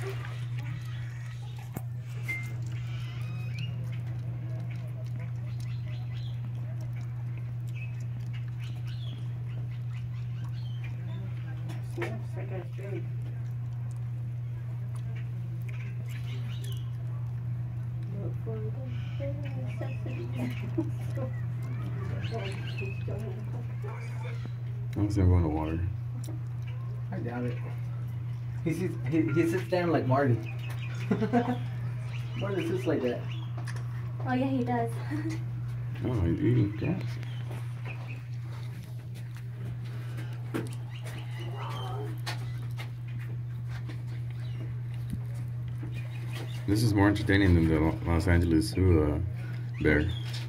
That guy's big. Look for the I'm just gonna go in the water. I doubt it. He sits down like Marty. Marty sits like that. Oh yeah, he does. Oh, he's eating grass. This is more entertaining than the Los Angeles Zoo bear.